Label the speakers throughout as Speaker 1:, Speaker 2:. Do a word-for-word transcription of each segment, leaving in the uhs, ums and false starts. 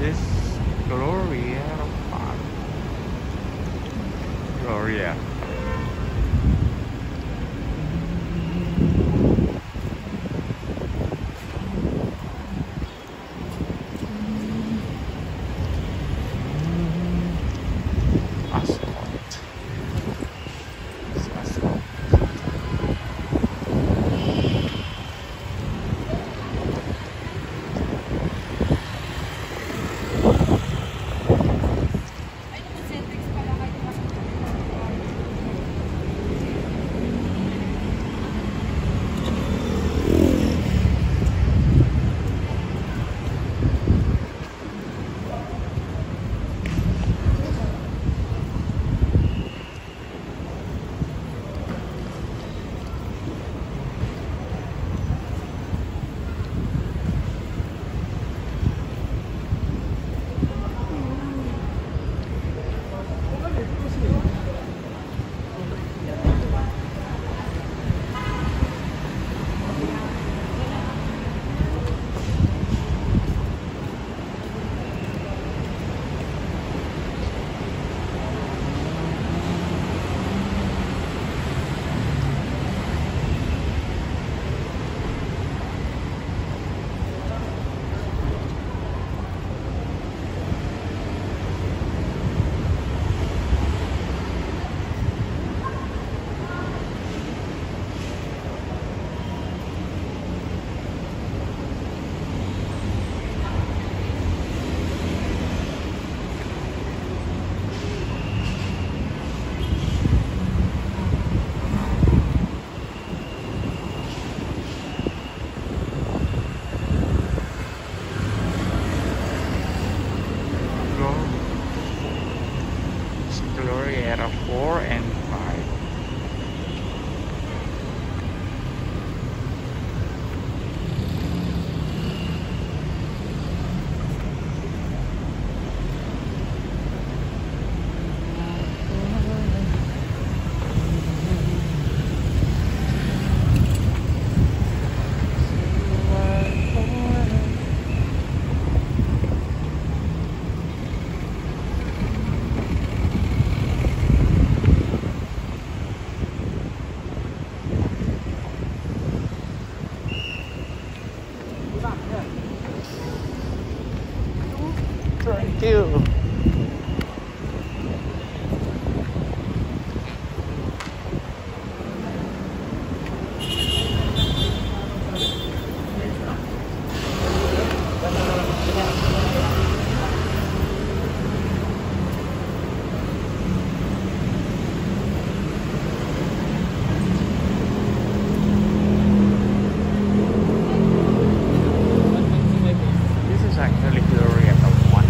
Speaker 1: This Glorietta Park. Glorietta. Asphalt. It's asphalt. Glorietta four and five. Thank you. This is actually Glorietta one.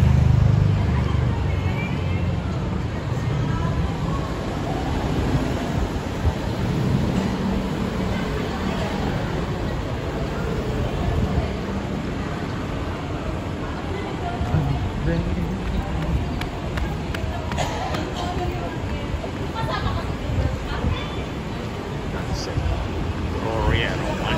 Speaker 1: That's it. Glorietta one.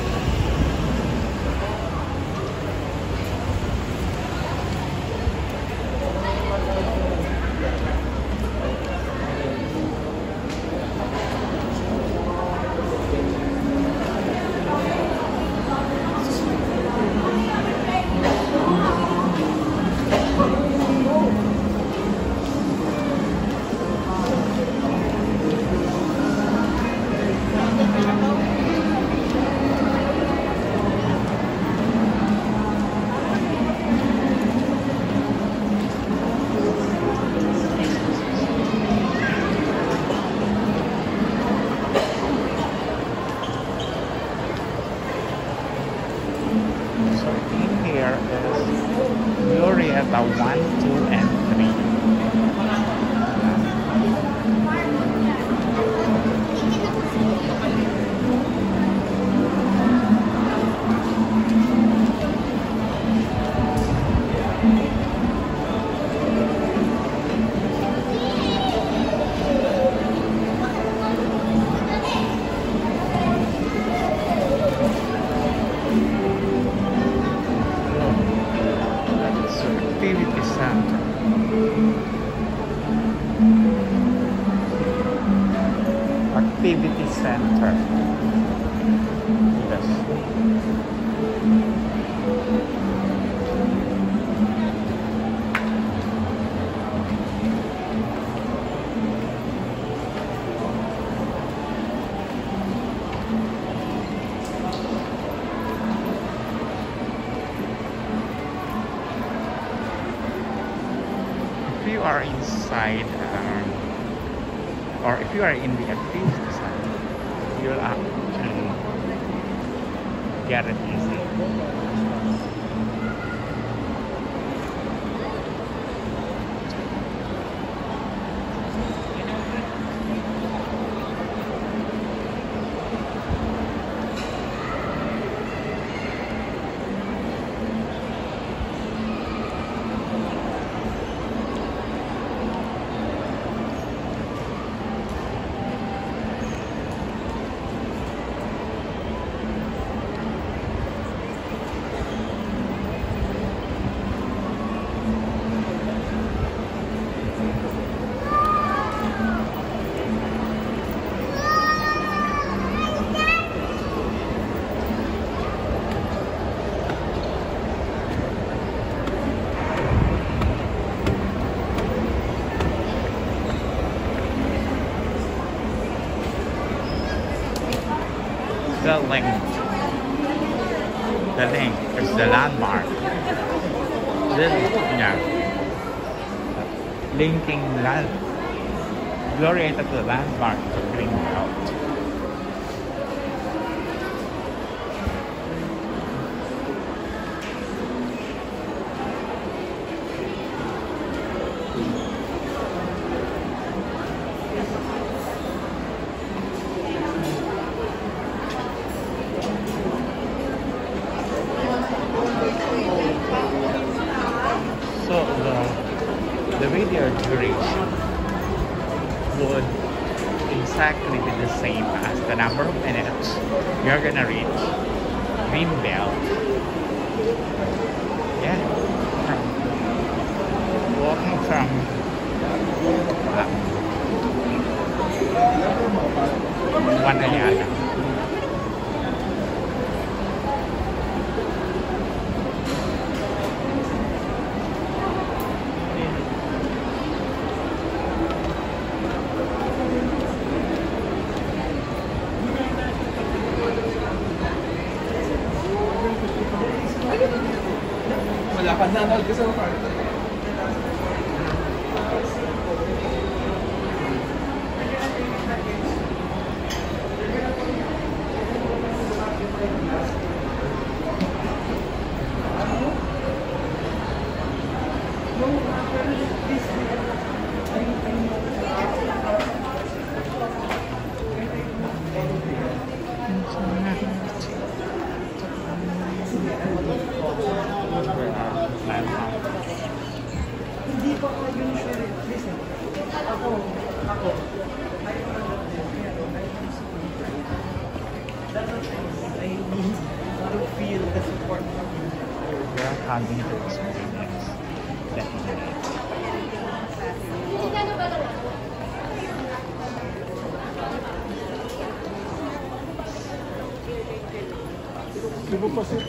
Speaker 1: So in here is Glorietta one, two, and three. center. Activity center. Yes. If you are inside, um, or if you are in the activity center, you'll actually get it easy. The link. The link is the landmark. This, yeah. Linking land. Glorietta to the landmark of Greenbelt. So the, the video duration would exactly be the same as the number of minutes you're gonna reach Greenbelt. Yeah, from walking from uh, One Ayala.
Speaker 2: Wala ka na, nanood ka sa mga hindi pa ako usually listen. Ako, ako. That's what I need to feel the support from you.
Speaker 1: You're having to experience that moment.
Speaker 2: Diba pa siya?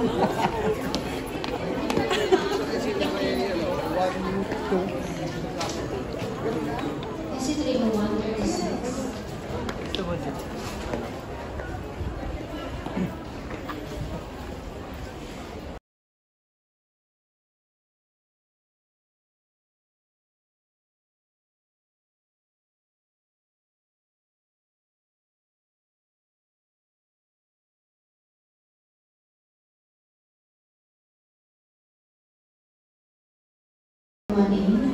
Speaker 3: Is it table one thirty-six?
Speaker 2: Ito ba siya?
Speaker 3: One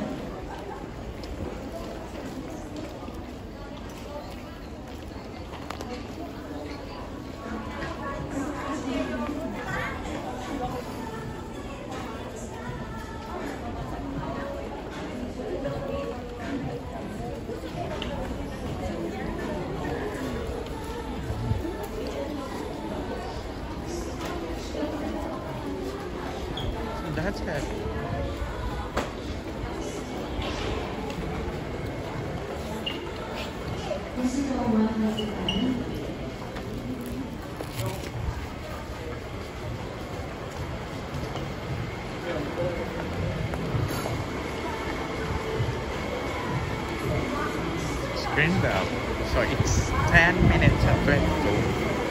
Speaker 1: That's it.
Speaker 3: Is it a one ninety-nine?
Speaker 1: It's Greenbelt. So it's ten minutes and twenty-two.